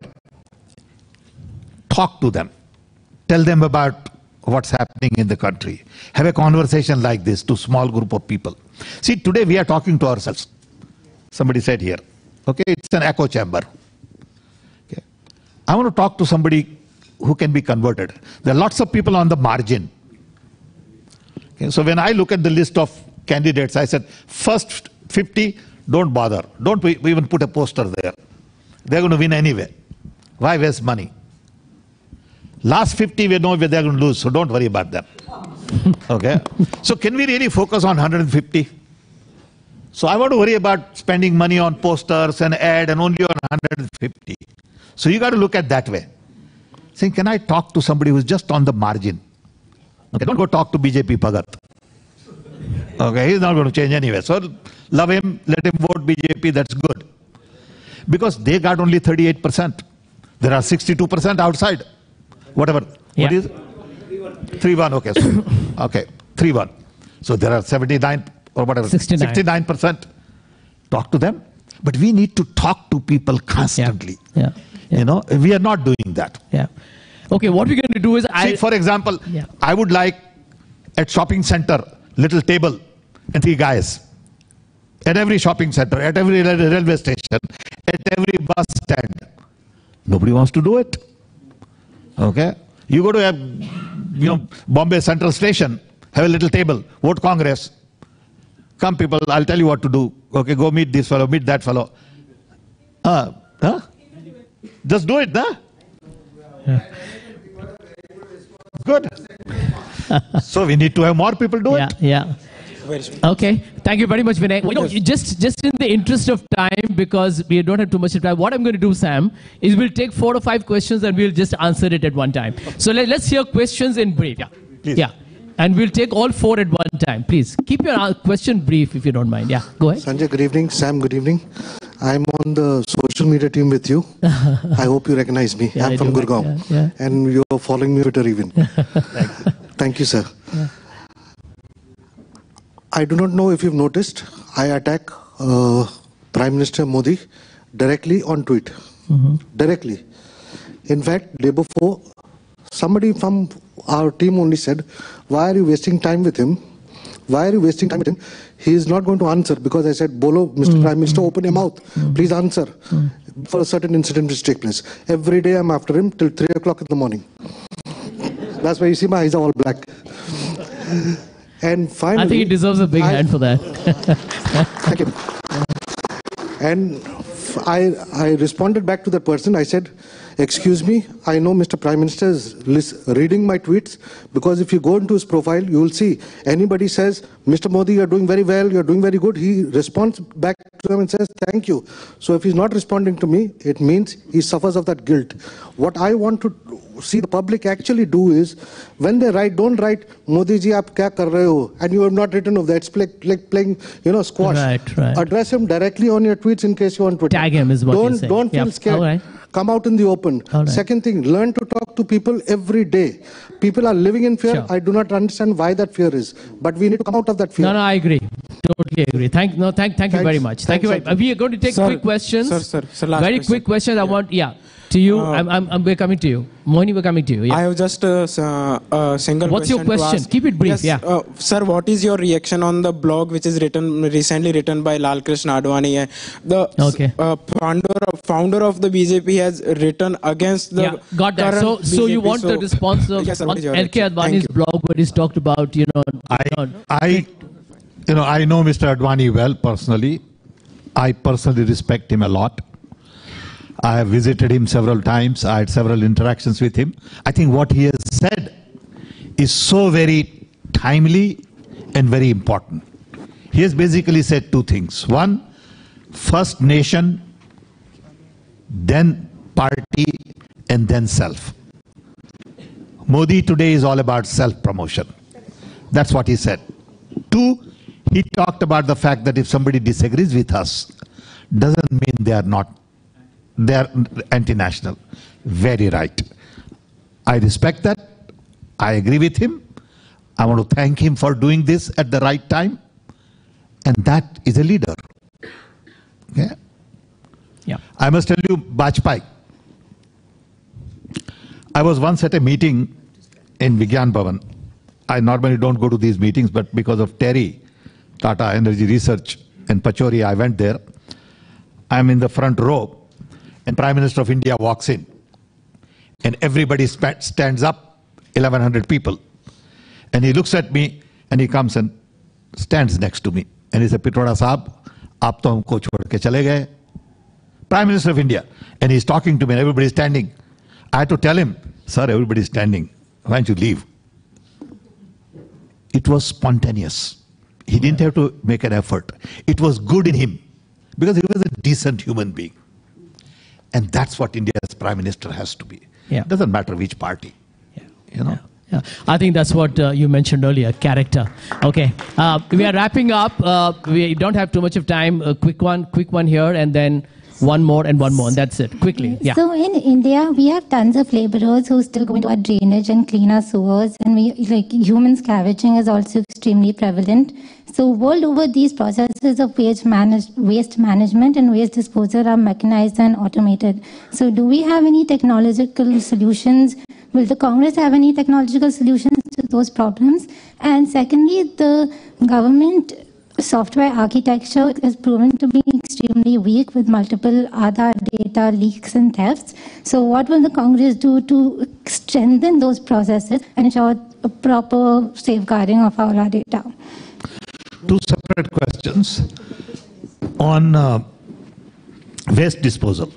Talk to them. Tell them about what's happening in the country. Have a conversation like this to a small group of people. See, today we are talking to ourselves. Somebody said here, okay, it's an echo chamber. Okay. I want to talk to somebody who can be converted. There are lots of people on the margin. Okay. So when I look at the list of candidates, I said, first 50, don't bother. Don't even put a poster there. They're going to win anyway. Why waste money? Last 50, we know where they're going to lose, so don't worry about them. Okay? So can we really focus on 150? So I want to worry about spending money on posters and ad and only on 150. So you got to look at that way. Saying, can I talk to somebody who's just on the margin? Okay, don't go talk to BJP Bhagat. Okay, he's not going to change anyway. So love him, let him vote BJP, that's good. Because they got only 38%. There are 62% outside. Whatever. Yeah. What is it? 3-1, okay. So, okay, 3-1. So there are 79 or whatever. 69%. Talk to them. But we need to talk to people constantly. Yeah. You know, we are not doing that. Yeah. Okay, what we're going to do is... See, for example, I would like at shopping center, little table and 3 guys. At every shopping center, at every railway station, at every bus stand. Nobody wants to do it. Okay? You go to Bombay Central Station, have a little table, vote Congress. Come people, I'll tell you what to do. Okay, go meet this fellow, meet that fellow. Just do it, huh? Yeah. Good. So we need to have more people do it. Yeah. Okay, thank you very much, Vinay. Just in the interest of time, because we don't have too much time, what I'm going to do, Sam, is we'll take 4 or 5 questions and we'll just answer it at one time. So let's hear questions in brief. Yeah. Please. Yeah. And we'll take all 4 at one time. Please keep your question brief if you don't mind. Yeah, go ahead. Sanjay, good evening. Sam, good evening. I'm on the social media team with you. I hope you recognize me. I'm from Gurgaon. And you're following me on Twitter even. Thank you, sir. Yeah. I do not know if you've noticed, I attack Prime Minister Modi directly on tweet. Directly. In fact, day before, somebody from our team only said, why are you wasting time with him? Why are you wasting time with him? He is not going to answer, because I said, Bolo, Mr. Prime Minister, open your mouth. Please answer. For a certain incident which take place. Every day I'm after him till 3 o'clock in the morning. That's why you see my eyes are all black. And finally, I think he deserves a big hand for that. Thank you. And I responded back to that person. I said, excuse me, I know Mr. Prime Minister is reading my tweets, because if you go into his profile, you will see anybody says, Mr. Modi, you're doing very well, you're doing very good. He responds back to them and says, thank you. So if he's not responding to me, it means he suffers of that guilt. What I want to see the public actually do is, when they write, don't write, Modi ji, aap kya kar rahe ho? And you have not written of that. It's like playing, squash. Right. Address him directly on your tweets in case you're on Twitter. Tag him is what you're saying. Don't feel scared. Right. Come out in the open. Right. Second thing, learn to talk to people every day. People are living in fear. Sure. I do not understand why that fear is. But we need to come out of that fear. No, I agree. Totally agree. Thank you very much. Thank you. We are going to take quick questions. Sir, very quick questions. I want, to you. We're coming to you. Mohini, we're coming to you. Yeah. I have just a single question. What's your question? Keep it brief. Yes, sir, what is your reaction on the blog which is recently written by Lal Krishna Advani? The founder of the BJP has written against the got that. So you want the response of on LK Advani's blog where he's talked about, You know, I know Mr. Advani well personally. I personally respect him a lot. I have visited him several times. I had several interactions with him. I think what he has said is so very timely and very important. He has basically said two things. One, first nation, then party, and then self. Modi today is all about self-promotion. That's what he said. Two, he talked about the fact that if somebody disagrees with us, doesn't mean they are anti-national. Very right. I respect that. I agree with him. I want to thank him for doing this at the right time. And that is a leader. Okay? Yeah. I must tell you, Bajpai. I was once at a meeting in Vigyan Bhavan. I normally don't go to these meetings, but because of Terry, Tata Energy Research in Pachori, I went there. I'm in the front row, and Prime Minister of India walks in. And everybody stands up, 1,100 people. And he looks at me, and he comes and stands next to me. And he said, Pitroda Saab, aap to humko chhod ke chale gaye. Prime Minister of India. And he's talking to me, and everybody's standing. I had to tell him, sir, everybody's standing. Why don't you leave? It was spontaneous. He didn't have to make an effort. It was good in him because he was a decent human being. And that's what India's Prime Minister has to be. Yeah. It doesn't matter which party. Yeah. You know? Yeah. I think that's what you mentioned earlier, character. Okay, we are wrapping up. We don't have too much of time. A quick one here, and then one more, and that's it. Quickly, yeah. So in India, we have tons of laborers who still go into our drainage and clean our sewers, and we human scavenging is also extremely prevalent. So world over, these processes of waste management and waste disposal are mechanized and automated. So do we have any technological solutions? Will the Congress have any technological solutions to those problems? And secondly, the government software architecture is proven to be extremely weak with multiple Aadhaar data leaks and thefts. So what will the Congress do to strengthen those processes and ensure a proper safeguarding of our data? Two separate questions on waste disposal.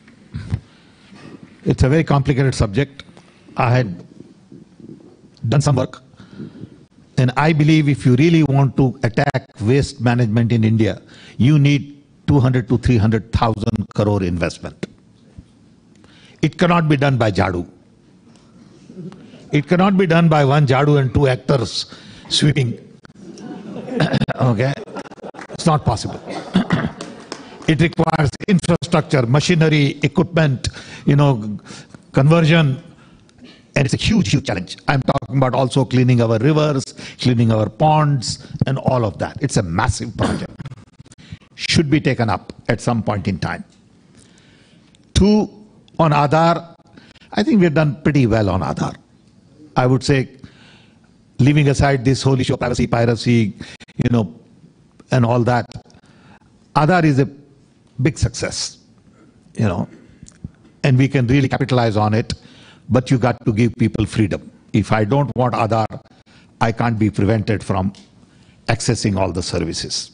It's a very complicated subject. I had done some work. And I believe if you really want to attack waste management in India, you need 200 to 300,000 crore investment. It cannot be done by Jadu. It cannot be done by one Jadu and two actors sweeping. Okay? It's not possible. It requires infrastructure, machinery, equipment, conversion. And it's a huge, huge challenge. I'm talking about also cleaning our rivers, cleaning our ponds, and all of that. It's a massive project. Should be taken up at some point in time. Two, on Aadhaar, I think we've done pretty well on Aadhaar. I would say, leaving aside this whole issue of privacy, piracy, and all that, Aadhaar is a big success, and we can really capitalize on it. But you got to give people freedom. If I don't want Aadhaar, I can't be prevented from accessing all the services.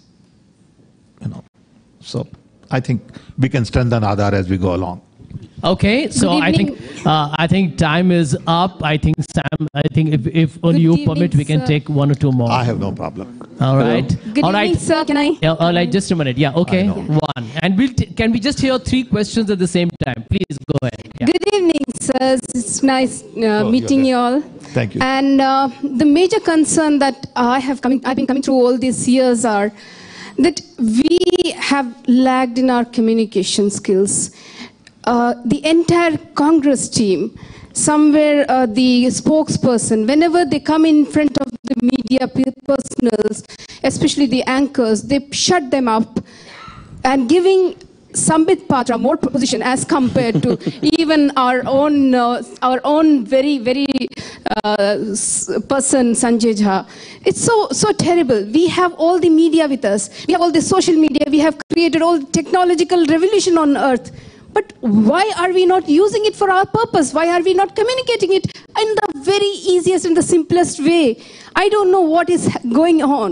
So I think we can strengthen Aadhaar as we go along. Okay, so I think time is up. I think Sam, if only you permit, we can take one or two more. I have no problem. All right. Good evening, sir. Can I? Yeah, all right, just a minute. Yeah, okay. One. And can we just hear three questions at the same time? Please go ahead. Yeah. Good evening, sirs. It's nice meeting you all. Thank you. And the major concern that I've been coming through all these years are that we have lagged in our communication skills. The entire Congress team, somewhere the spokesperson, whenever they come in front of the media personals, especially the anchors, they shut them up and giving Sambit Patra more position as compared to even our own very, very person, Sanjay Jha. It's so terrible. We have all the media with us. We have all the social media. We have created all the technological revolution on earth. But why are we not using it for our purpose? Why are we not communicating it in the very easiest and the simplest way? I don't know what is going on.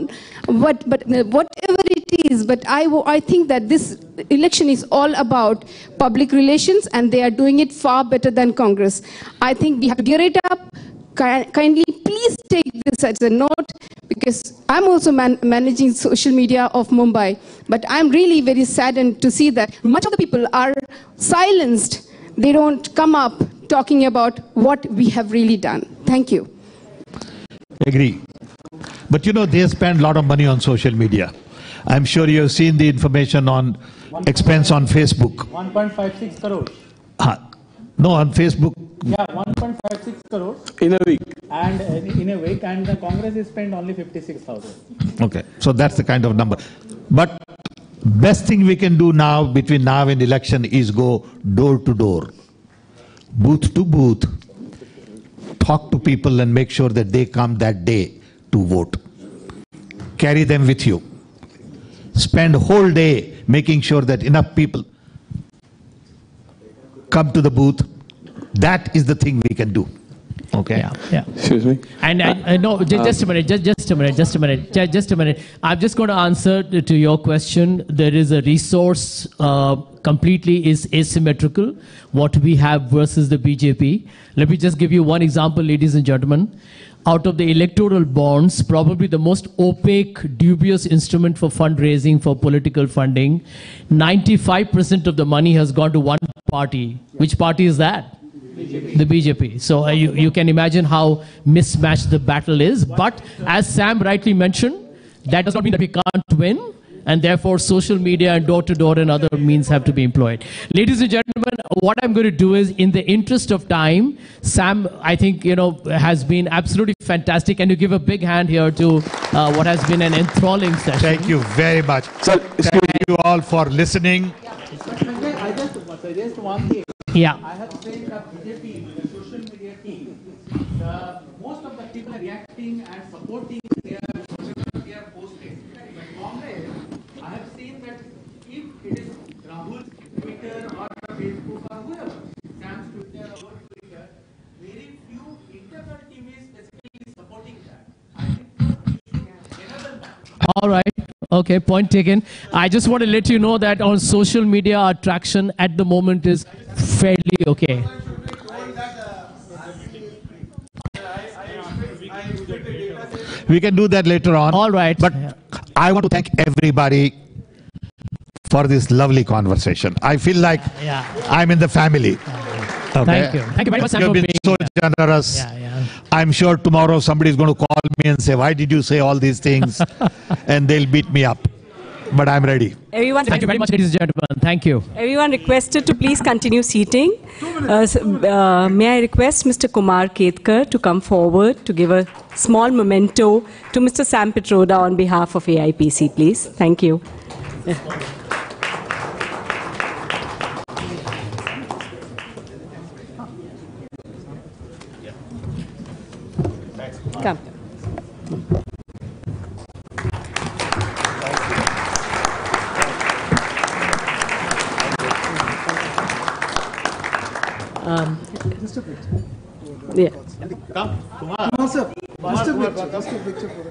But whatever it is, but I think that this election is all about public relations, and they are doing it far better than Congress. I think we have to gear it up. Kindly, please take this as a note, because I'm also managing social media of Mumbai. But I'm really very saddened to see that much of the people are silenced. They don't come up talking about what we have really done. Thank you. Agree. But you know, they spend a lot of money on social media. I'm sure you have seen the information on expense on Facebook. 1.56 crores. No, on Facebook. Yeah, 1.56 crores. In a week. And in a week, and the Congress is spent only 56,000. Okay, so that's the kind of number. But best thing we can do now, between now and election, is go door to door, booth to booth, talk to people and make sure that they come that day to vote. Carry them with you. Spend whole day making sure that enough people come to the booth. That is the thing we can do. Okay. Yeah. Excuse me. And no, just a minute. I'm just going to answer to your question. There is a resource completely is asymmetrical, what we have versus the BJP. Let me just give you one example, ladies and gentlemen. Out of the electoral bonds, probably the most opaque, dubious instrument for fundraising, for political funding, 95% of the money has gone to one party. Which party is that? The BJP. So you can imagine how mismatched the battle is. But as Sam rightly mentioned, that does not mean that we can't win. And therefore, social media and door-to-door and other means have to be employed. Ladies and gentlemen, what I'm going to do is, in the interest of time, Sam, I think, has been absolutely fantastic. And you give a big hand here to what has been an enthralling session. Thank you very much. Thank you all for listening. I just suggest one thing. Yeah. I have seen that BJP, the social media team, most of the people are reacting and supporting their whatever they are posting. But Congress, I have seen that if it is Rahul's Twitter or Facebook or whoever, Sam's Twitter or Twitter, very few internal team is specifically supporting that. I think we should enable that. All right. Okay, point taken. I just want to let you know that on social media, our traction at the moment is fairly okay. We can do that later on. All right. But I want to thank everybody for this lovely conversation. I feel like I'm in the family. Okay. Thank you. Thank you very much, Sam, You've for been being so here. generous. I'm sure tomorrow somebody is going to call me and say, why did you say all these things? And they'll beat me up. But I'm ready. Everyone, thank you very much, ladies and gentlemen. Thank you. Everyone requested to please continue seating. May I request Mr. Kumar Ketkar to come forward to give a small memento to Mr. Sam Pitroda on behalf of AIPC, please. Thank you. Come. Just a picture. Yeah. Come, Kumar. No, sir. Just a picture. Just a picture for it.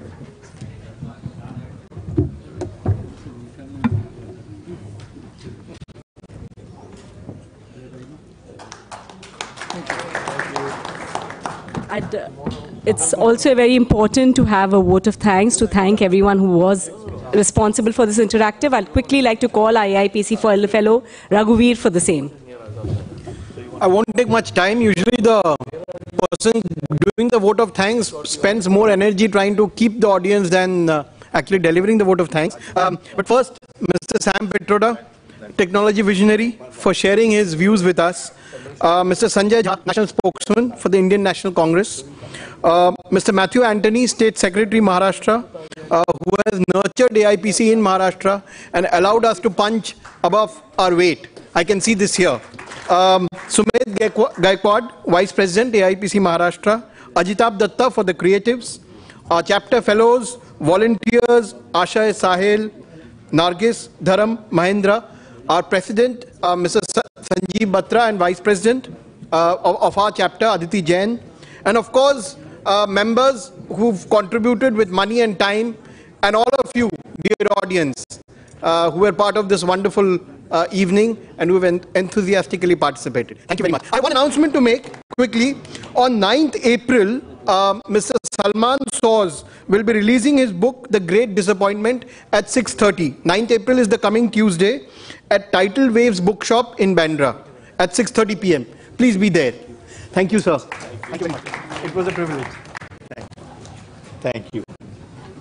It's also very important to have a vote of thanks to thank everyone who was responsible for this interactive. I'll quickly like to call IIPC fellow Raghuveer for the same. I won't take much time. Usually the person doing the vote of thanks spends more energy trying to keep the audience than actually delivering the vote of thanks. But first, Mr. Sam Pitroda, technology visionary, for sharing his views with us. Mr. Sanjay Jha, national spokesman for the Indian National Congress. Mr. Matthew Antony, State Secretary, Maharashtra, who has nurtured AIPC in Maharashtra and allowed us to punch above our weight. I can see this here. Sumedh Gaikwad, Vice President, AIPC Maharashtra. Ajitab Datta for the creatives. Our chapter fellows, volunteers, Asha Sahel, Nargis, Dharam, Mahendra. Our President, Mr. Sanjeev Batra, and Vice President of our chapter, Aditi Jain. And of course, members who've contributed with money and time and all of you, dear audience, who were part of this wonderful evening and who have enthusiastically participated. Thank you very much. I have one announcement to make quickly. On 9th April, Mr. Salman Soz will be releasing his book, The Great Disappointment, at 6:30. 9th April is the coming Tuesday at Tidal Waves Bookshop in Bandra at 6:30 p.m. Please be there. Thank you, sir. Thank you very much. It was a privilege. Thank you.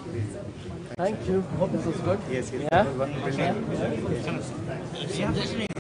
Thank you. Hope this was good. Yes, yes. Yeah?